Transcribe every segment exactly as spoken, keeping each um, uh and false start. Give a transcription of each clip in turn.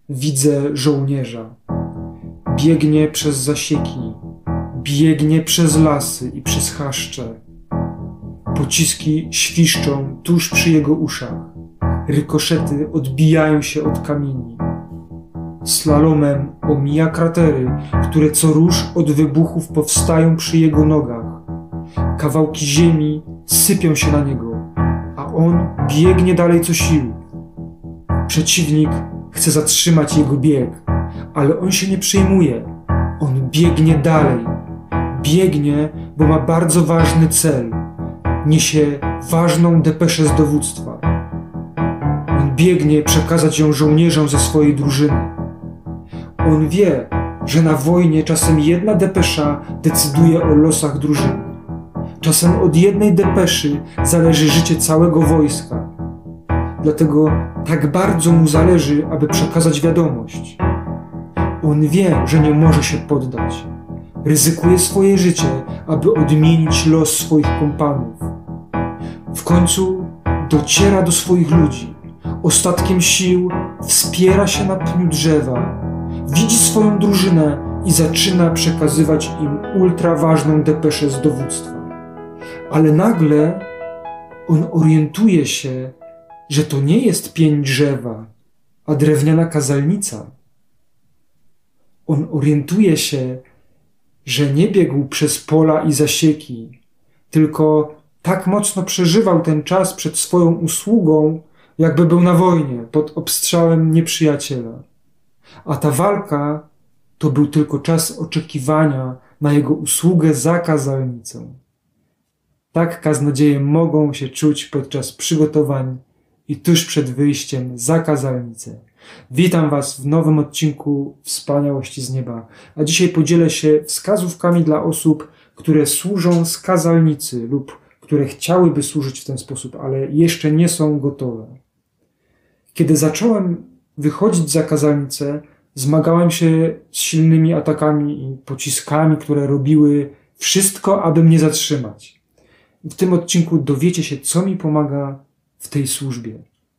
Widzę żołnierza. Biegnie przez zasieki, biegnie przez lasy i przez chaszcze. Pociski świszczą tuż przy jego uszach. Rykoszety odbijają się od kamieni. Slalomem omija kratery, które co rusz od wybuchów powstają przy jego nogach. Kawałki ziemi sypią się na niego, a on biegnie dalej co sił. Przeciwnik chce zatrzymać jego bieg, ale on się nie przejmuje. On biegnie dalej. Biegnie, bo ma bardzo ważny cel. Niesie ważną depeszę z dowództwa. On biegnie przekazać ją żołnierzom ze swojej drużyny. On wie, że na wojnie czasem jedna depesza decyduje o losach drużyny. Czasem od jednej depeszy zależy życie całego wojska. Dlatego tak bardzo mu zależy, aby przekazać wiadomość. On wie, że nie może się poddać. Ryzykuje swoje życie, aby odmienić los swoich kompanów. W końcu dociera do swoich ludzi. Ostatkiem sił wspiera się na pniu drzewa. Widzi swoją drużynę i zaczyna przekazywać im ultraważną depeszę z dowództwa. Ale nagle on orientuje się, że to nie jest pień drzewa, a drewniana kazalnica. On orientuje się, że nie biegł przez pola i zasieki, tylko tak mocno przeżywał ten czas przed swoją usługą, jakby był na wojnie, pod obstrzałem nieprzyjaciela. A ta walka to był tylko czas oczekiwania na jego usługę za kazalnicą. Tak kaznodzieje mogą się czuć podczas przygotowań i tuż przed wyjściem za kazalnicę. Witam Was w nowym odcinku Wspaniałości z Nieba, a dzisiaj podzielę się wskazówkami dla osób, które służą z kazalnicy lub które chciałyby służyć w ten sposób, ale jeszcze nie są gotowe. Kiedy zacząłem wychodzić za kazalnicę, zmagałem się z silnymi atakami i pociskami, które robiły wszystko, aby mnie zatrzymać. W tym odcinku dowiecie się, co mi pomaga w tej służbie.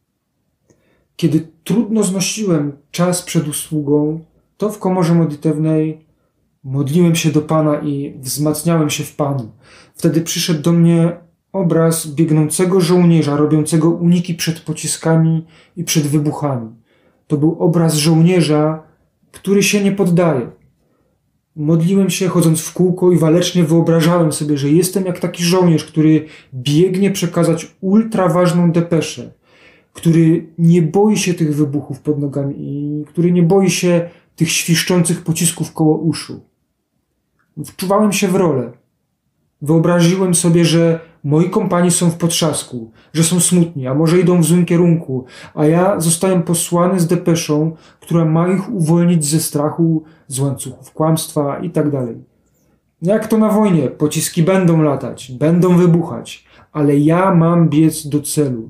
Kiedy trudno znosiłem czas przed usługą, to w komorze modlitewnej modliłem się do Pana i wzmacniałem się w Panu. Wtedy przyszedł do mnie obraz biegnącego żołnierza, robiącego uniki przed pociskami i przed wybuchami. To był obraz żołnierza, który się nie poddaje. Modliłem się, chodząc w kółko i walecznie wyobrażałem sobie, że jestem jak taki żołnierz, który biegnie przekazać ultraważną depeszę, który nie boi się tych wybuchów pod nogami i który nie boi się tych świszczących pocisków koło uszu. Wczuwałem się w rolę. Wyobraziłem sobie, że moi kompani są w potrzasku, że są smutni, a może idą w złym kierunku, a ja zostałem posłany z depeszą, która ma ich uwolnić ze strachu, z łańcuchów kłamstwa i tak dalej. Jak to na wojnie, pociski będą latać, będą wybuchać, ale ja mam biec do celu.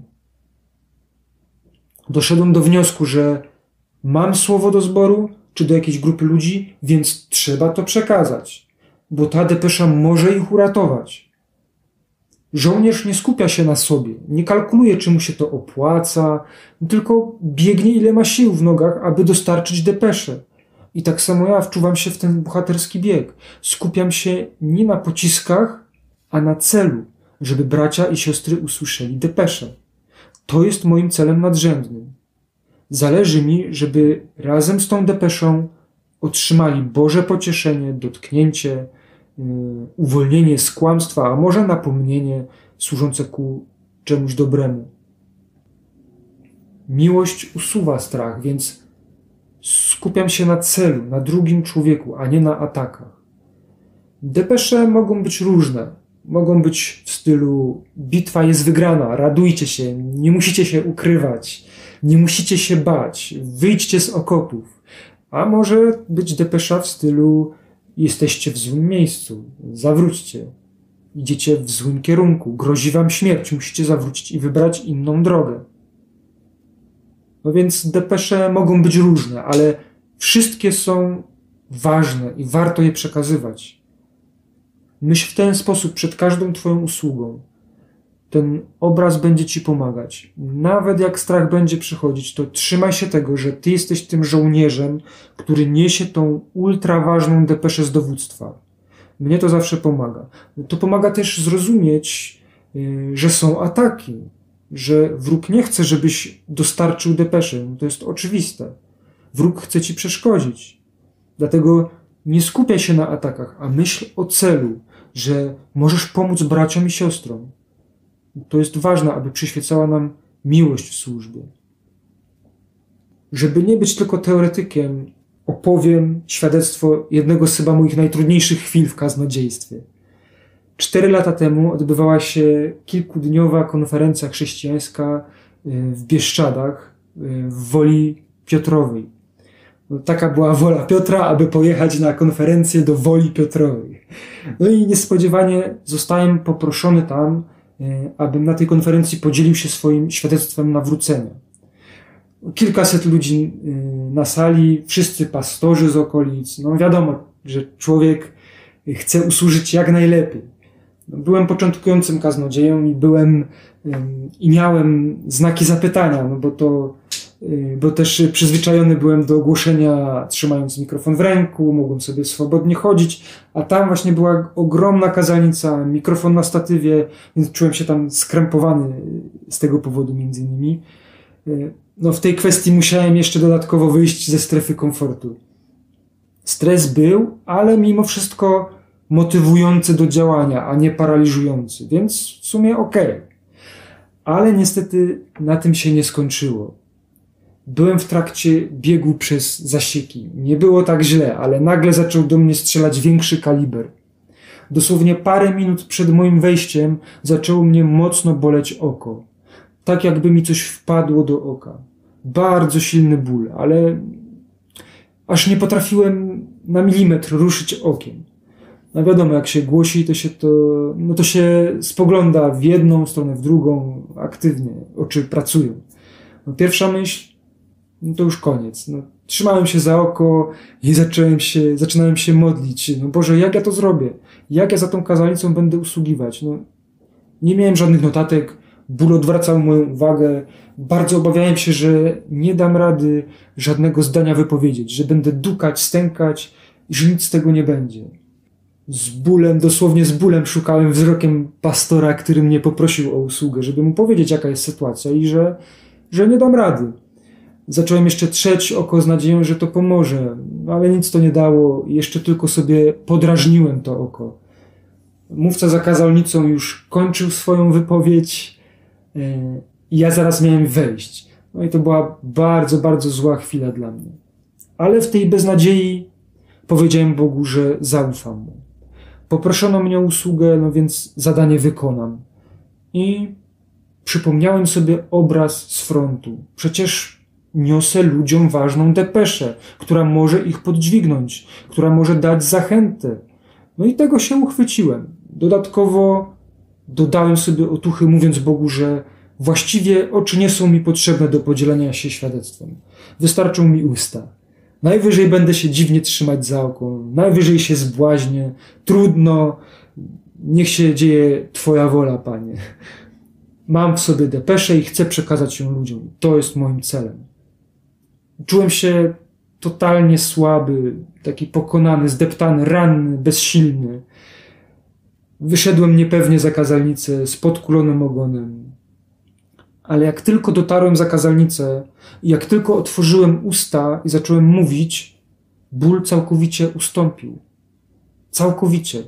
Doszedłem do wniosku, że mam słowo do zboru, czy do jakiejś grupy ludzi, więc trzeba to przekazać, bo ta depesza może ich uratować. Żołnierz nie skupia się na sobie, nie kalkuluje, czy mu się to opłaca, tylko biegnie, ile ma sił w nogach, aby dostarczyć depeszę. I tak samo ja wczuwam się w ten bohaterski bieg. Skupiam się nie na pociskach, a na celu, żeby bracia i siostry usłyszeli depeszę. To jest moim celem nadrzędnym. Zależy mi, żeby razem z tą depeszą otrzymali Boże pocieszenie, dotknięcie, yy, uwolnienie z kłamstwa, a może napomnienie służące ku czemuś dobremu. Miłość usuwa strach, więc skupiam się na celu, na drugim człowieku, a nie na atakach. Depesze mogą być różne. Mogą być w stylu bitwa jest wygrana, radujcie się, nie musicie się ukrywać, nie musicie się bać, wyjdźcie z okopów. A może być depesza w stylu jesteście w złym miejscu, zawróćcie, idziecie w złym kierunku, grozi wam śmierć, musicie zawrócić i wybrać inną drogę. No więc depesze mogą być różne, ale wszystkie są ważne i warto je przekazywać. Myśl w ten sposób przed każdą Twoją usługą. ten obraz będzie ci pomagać. Nawet jak strach będzie przychodzić, to trzymaj się tego, że ty jesteś tym żołnierzem, który niesie tą ultra ważną depeszę z dowództwa. Mnie to zawsze pomaga. To pomaga też zrozumieć, yy, że są ataki, że wróg nie chce, żebyś dostarczył depeszy. To jest oczywiste. Wróg chce ci przeszkodzić. Dlatego nie skupiaj się na atakach, a myśl o celu, że możesz pomóc braciom i siostrom. To jest ważne, aby przyświecała nam miłość w służbie. Żeby nie być tylko teoretykiem, opowiem świadectwo jednego z chyba moich najtrudniejszych chwil w kaznodziejstwie. Cztery lata temu odbywała się kilkudniowa konferencja chrześcijańska w Bieszczadach, w Woli Piotrowej. No, taka była wola Piotra, aby pojechać na konferencję do Woli Piotrowej. No i niespodziewanie zostałem poproszony tam, abym na tej konferencji podzielił się swoim świadectwem nawrócenia. Kilkaset ludzi na sali, wszyscy pastorzy z okolic. No wiadomo, że człowiek chce usłużyć jak najlepiej. Byłem początkującym kaznodzieją i byłem i miałem znaki zapytania, no bo to, bo też przyzwyczajony byłem do głoszenia trzymając mikrofon w ręku, mogłem sobie swobodnie chodzić, a tam właśnie była ogromna kazalnica, mikrofon na statywie, więc czułem się tam skrępowany z tego powodu między innymi. No w tej kwestii musiałem jeszcze dodatkowo wyjść ze strefy komfortu. Stres był, ale mimo wszystko motywujący do działania, a nie paraliżujący, więc w sumie okej. Okay. Ale niestety na tym się nie skończyło. Byłem w trakcie biegu przez zasieki. Nie było tak źle, ale nagle zaczął do mnie strzelać większy kaliber. Dosłownie parę minut przed moim wejściem zaczęło mnie mocno boleć oko. Tak jakby mi coś wpadło do oka. Bardzo silny ból, ale aż nie potrafiłem na milimetr ruszyć okiem. No wiadomo, jak się głosi, to się to, no to się spogląda w jedną stronę, w drugą, aktywnie, oczy pracują. No pierwsza myśl, no to już koniec. No, trzymałem się za oko i zacząłem się, zaczynałem się modlić. No Boże, jak ja to zrobię? Jak ja za tą kazalnicą będę usługiwać? No, nie miałem żadnych notatek, ból odwracał moją uwagę. Bardzo obawiałem się, że nie dam rady żadnego zdania wypowiedzieć, że będę dukać, stękać i że nic z tego nie będzie. Z bólem, dosłownie z bólem szukałem wzrokiem pastora, który mnie poprosił o usługę, żeby mu powiedzieć, jaka jest sytuacja i że, że nie dam rady. Zacząłem jeszcze trzeć oko z nadzieją, że to pomoże, ale nic to nie dało i jeszcze tylko sobie podrażniłem to oko. Mówca za kazalnicą już kończył swoją wypowiedź i ja zaraz miałem wejść. No i to była bardzo, bardzo zła chwila dla mnie. Ale w tej beznadziei powiedziałem Bogu, że zaufam Mu. Poproszono mnie o usługę, no więc zadanie wykonam. I przypomniałem sobie obraz z frontu. Przecież niosę ludziom ważną depeszę, która może ich podźwignąć, która może dać zachętę. No i tego się uchwyciłem. Dodatkowo dodałem sobie otuchy, mówiąc Bogu, że właściwie oczy nie są mi potrzebne do podzielenia się świadectwem. Wystarczą mi usta. Najwyżej będę się dziwnie trzymać za oko, najwyżej się zbłaźnię, trudno, niech się dzieje Twoja wola, Panie. Mam w sobie depeszę i chcę przekazać ją ludziom. To jest moim celem. Czułem się totalnie słaby, taki pokonany, zdeptany, ranny, bezsilny. Wyszedłem niepewnie za kazalnicę z podkulonym ogonem. Ale jak tylko dotarłem za kazalnicę i jak tylko otworzyłem usta i zacząłem mówić, ból całkowicie ustąpił. Całkowicie.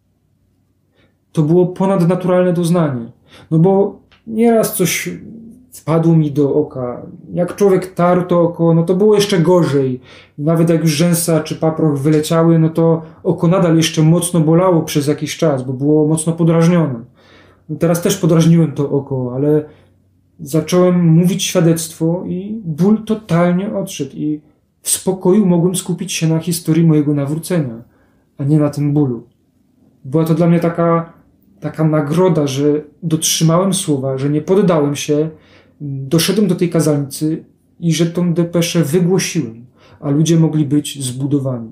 To było ponadnaturalne doznanie. No bo nieraz coś wpadło mi do oka. Jak człowiek tarł to oko, no to było jeszcze gorzej. Nawet jak już rzęsa czy paproch wyleciały, no to oko nadal jeszcze mocno bolało przez jakiś czas, bo było mocno podrażnione. No teraz też podrażniłem to oko, ale zacząłem mówić świadectwo i ból totalnie odszedł i w spokoju mogłem skupić się na historii mojego nawrócenia, a nie na tym bólu. Była to dla mnie taka, taka nagroda, że dotrzymałem słowa, że nie poddałem się, doszedłem do tej kazalnicy i że tą depeszę wygłosiłem, a ludzie mogli być zbudowani.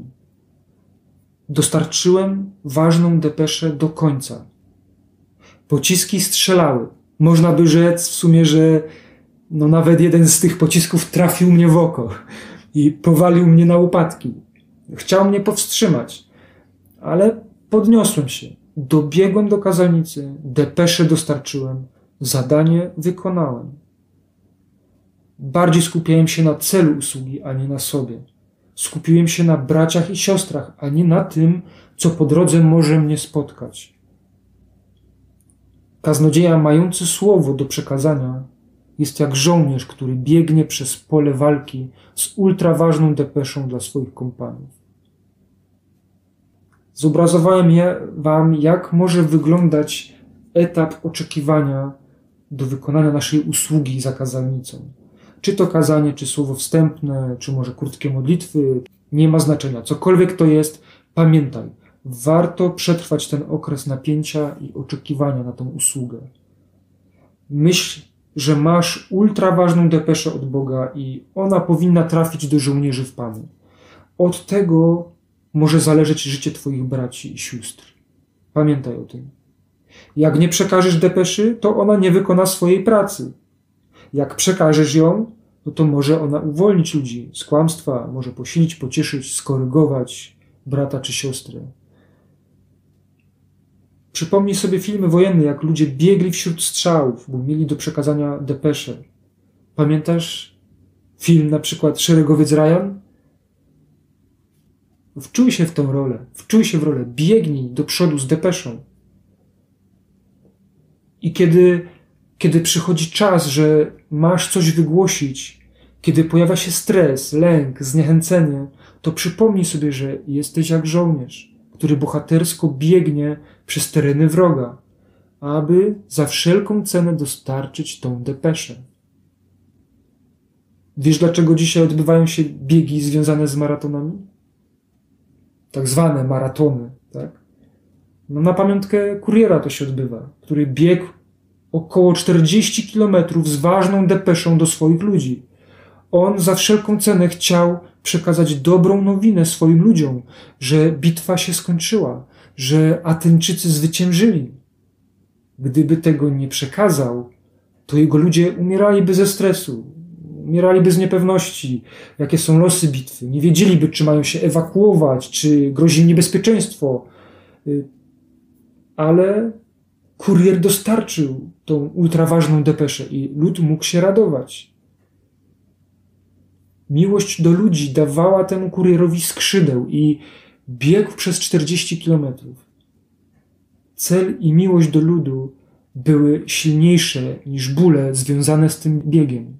Dostarczyłem ważną depeszę do końca. Pociski strzelały. Można by rzec w sumie, że no nawet jeden z tych pocisków trafił mnie w oko i powalił mnie na łopatki. Chciał mnie powstrzymać, ale podniosłem się. Dobiegłem do kazalnicy, depeszę dostarczyłem, zadanie wykonałem. Bardziej skupiałem się na celu usługi, a nie na sobie. Skupiłem się na braciach i siostrach, a nie na tym, co po drodze może mnie spotkać. Kaznodzieja mający słowo do przekazania jest jak żołnierz, który biegnie przez pole walki z ultraważną depeszą dla swoich kompanów. Zobrazowałem wam, jak może wyglądać etap oczekiwania do wykonania naszej usługi za kazalnicą. Czy to kazanie, czy słowo wstępne, czy może krótkie modlitwy, nie ma znaczenia. Cokolwiek to jest, pamiętaj, warto przetrwać ten okres napięcia i oczekiwania na tą usługę. Myśl, że masz ultra ważną depeszę od Boga i ona powinna trafić do żołnierzy w Panu. Od tego może zależeć życie twoich braci i sióstr. Pamiętaj o tym. Jak nie przekażesz depeszy, to ona nie wykona swojej pracy. Jak przekażesz ją, no to może ona uwolnić ludzi z kłamstwa, może posilić, pocieszyć, skorygować brata czy siostrę. Przypomnij sobie filmy wojenne, jak ludzie biegli wśród strzałów, bo mieli do przekazania depesze. Pamiętasz film na przykład Szeregowiec Ryan? Wczuj się w tę rolę, wczuj się w rolę, biegnij do przodu z depeszą. I kiedy, kiedy przychodzi czas, że masz coś wygłosić, kiedy pojawia się stres, lęk, zniechęcenie, to przypomnij sobie, że jesteś jak żołnierz, który bohatersko biegnie przez tereny wroga, aby za wszelką cenę dostarczyć tą depeszę. Wiesz, dlaczego dzisiaj odbywają się biegi związane z maratonami? Tak zwane maratony, tak? No na pamiątkę kuriera to się odbywa, który biegł około czterdzieści kilometrów z ważną depeszą do swoich ludzi. On za wszelką cenę chciał przekazać dobrą nowinę swoim ludziom, że bitwa się skończyła, że Ateńczycy zwyciężyli. Gdyby tego nie przekazał, to jego ludzie umieraliby ze stresu, umieraliby z niepewności, jakie są losy bitwy, nie wiedzieliby, czy mają się ewakuować, czy grozi im niebezpieczeństwo. Ale kurier dostarczył tą ultraważną depeszę i lud mógł się radować. Miłość do ludzi dawała temu kurierowi skrzydeł i biegł przez czterdzieści kilometrów. Cel i miłość do ludu były silniejsze niż bóle związane z tym biegiem.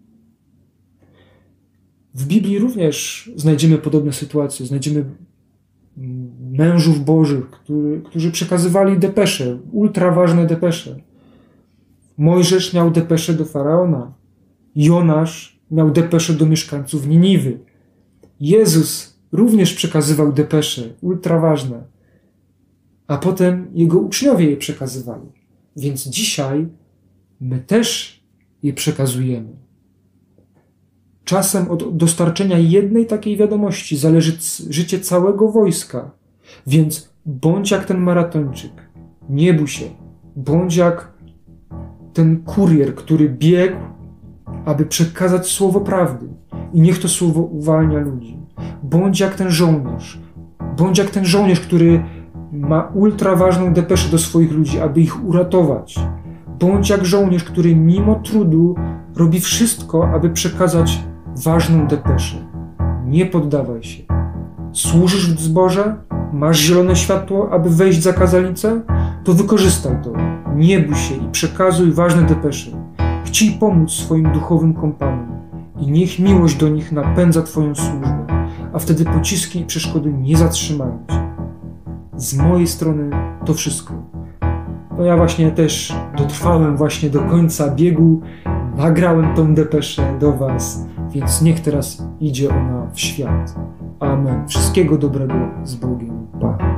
W Biblii również znajdziemy podobne sytuacje. Znajdziemy mężów bożych, który, którzy przekazywali depesze, ultraważne depesze. Mojżesz miał depeszę do Faraona. Jonasz miał depeszę do mieszkańców Niniwy. Jezus również przekazywał depesze, ultraważne. A potem jego uczniowie je przekazywali. Więc dzisiaj my też je przekazujemy. Czasem od dostarczenia jednej takiej wiadomości zależy życie całego wojska. Więc bądź jak ten maratończyk. Nie bój się. Bądź jak ten kurier, który biegł, aby przekazać słowo prawdy. I niech to słowo uwalnia ludzi. Bądź jak ten żołnierz. Bądź jak ten żołnierz, który ma ultra ważną depeszę do swoich ludzi, aby ich uratować. Bądź jak żołnierz, który mimo trudu robi wszystko, aby przekazać ważną depeszę. Nie poddawaj się. Służysz w zborze? Masz zielone światło, aby wejść za kazalnicę? To wykorzystaj to. Nie bój się i przekazuj ważne depesze. Chciej pomóc swoim duchowym kompanom i niech miłość do nich napędza twoją służbę, a wtedy pociski i przeszkody nie zatrzymają cię. Z mojej strony to wszystko. No ja właśnie też dotrwałem właśnie do końca biegu, nagrałem tą depeszę do was, więc niech teraz idzie ona w świat. Amen. Wszystkiego dobrego z Bogiem. Pa.